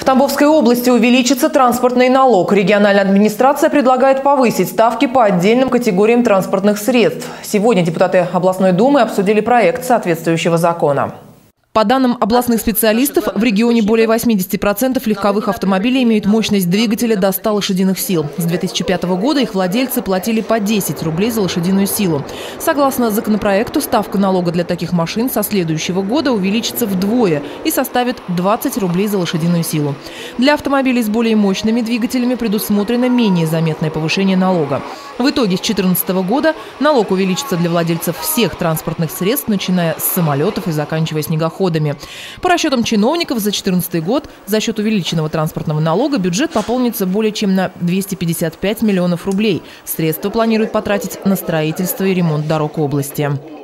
Тамбовской области увеличится транспортный налог. Региональная администрация предлагает повысить ставки по отдельным категориям транспортных средств. Сегодня депутаты областной думы обсудили проект соответствующего закона. По данным областных специалистов, в регионе более 80% легковых автомобилей имеют мощность двигателя до 100 лошадиных сил. С 2005 года их владельцы платили по 10 рублей за лошадиную силу. Согласно законопроекту, ставка налога для таких машин со следующего года увеличится вдвое и составит 20 рублей за лошадиную силу. Для автомобилей с более мощными двигателями предусмотрено менее заметное повышение налога. В итоге с 2014 года налог увеличится для владельцев всех транспортных средств, начиная с самолетов и заканчивая снегоходами. По расчетам чиновников, за 2014 год за счет увеличенного транспортного налога бюджет пополнится более чем на 255 миллионов рублей. Средства планируют потратить на строительство и ремонт дорог области.